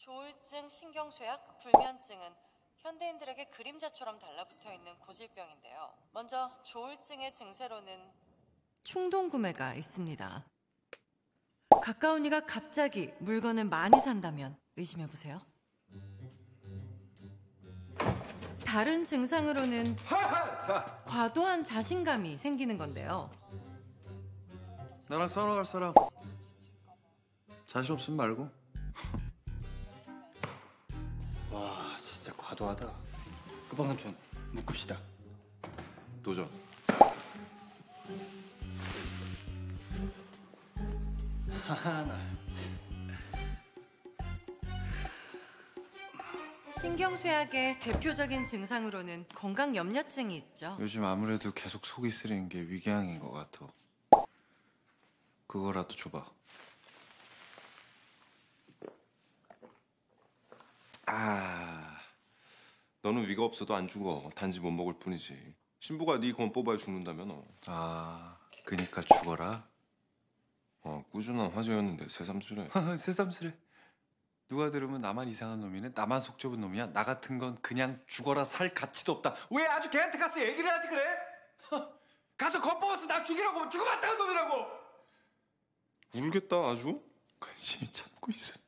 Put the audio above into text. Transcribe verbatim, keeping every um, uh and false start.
조울증, 신경쇠약, 불면증은 현대인들에게 그림자처럼 달라붙어 있는 고질병인데요. 먼저 조울증의 증세로는 충동 구매가 있습니다. 가까운 이가 갑자기 물건을 많이 산다면 의심해보세요. 다른 증상으로는 과도한 자신감이 생기는 건데요. 나랑 싸우러 갈 사람 자신 없으면 말고. 와 진짜 과도하다. 끝방삼촌 묶읍시다. 도전. 하나. 신경쇠약의 대표적인 증상으로는 건강염려증이 있죠. 요즘 아무래도 계속 속이 쓰리는 게 위궤양인 것 같아. 그거라도 줘봐. 아, 너는 위가 없어도 안 죽어. 단지 못 먹을 뿐이지. 신부가 네 건 뽑아야 죽는다며 너. 아, 그니까 죽어라. 어, 꾸준한 화제였는데 새삼스레. 새삼스레. 누가 들으면 나만 이상한 놈이네? 나만 속 좁은 놈이야? 나 같은 건 그냥 죽어라 살 가치도 없다. 왜 아주 걔한테 가서 얘기를 하지 그래? 가서 겁먹어서 나 죽이라고 죽어봤다는 놈이라고. 울겠다 아주. 관심이 참고 있어.